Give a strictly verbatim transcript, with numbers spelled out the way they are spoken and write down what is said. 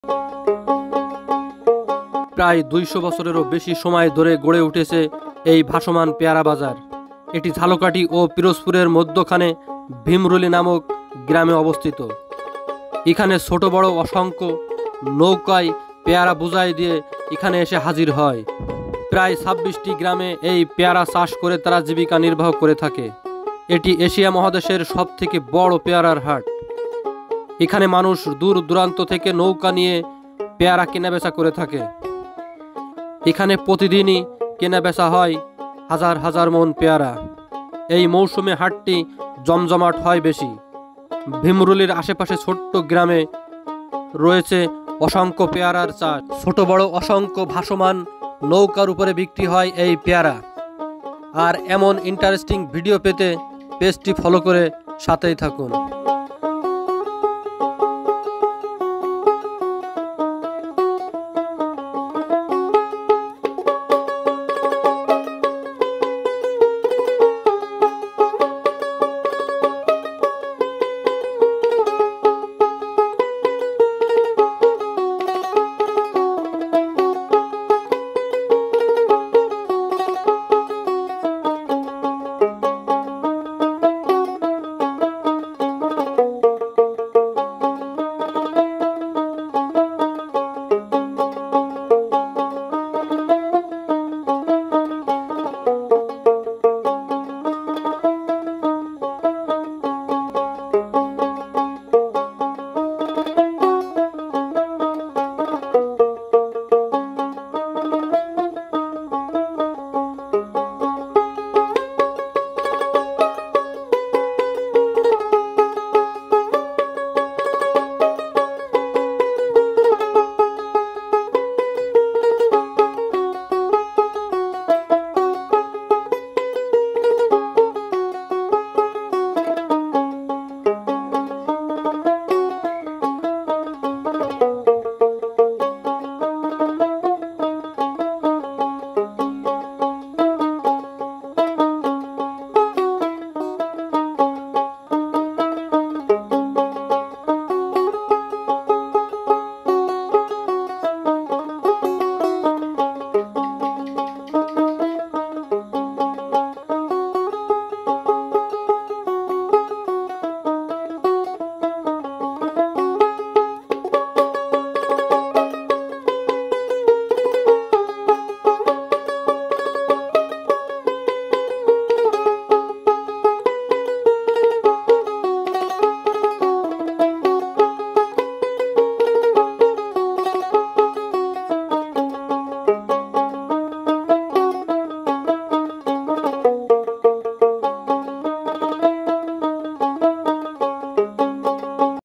প্রায় দুইশো বছরেরও বেশি সময় ধরে গড়ে উঠেছে এই ভাসমান পেয়ারা বাজার। এটি ঝালকাঠি ও পিরোজপুরের মধ্যখানে ভীমরুলি নামক গ্রামে অবস্থিত। এখানে ছোট বড় অসংখ্য নৌকায় পেয়ারা বোঝাই দিয়ে এখানে এসে হাজির হয়। প্রায় ছাব্বিশটি গ্রামে এই পেয়ারা চাষ করে তারা জীবিকা নির্বাহ করে থাকে। এটি এশিয়া মহাদেশের সব থেকে বড় পেয়ারার হাট। এখানে মানুষ দূর দূরান্ত থেকে নৌকা নিয়ে পেয়ারা কেনাবেচা করে থাকে। এখানে প্রতিদিনই কেনাবেচা হয় হাজার হাজার মন পেয়ারা। এই মৌসুমে হাটটি জমজমাট হয় বেশি। ভীমরুলির আশেপাশে ছোট্ট গ্রামে রয়েছে অসংখ্য পেয়ারার চাষ। ছোট বড় অসংখ্য ভাসমান নৌকার উপরে বিক্রি হয় এই পেয়ারা। আর এমন ইন্টারেস্টিং ভিডিও পেতে পেজটি ফলো করে সাথেই থাকুন।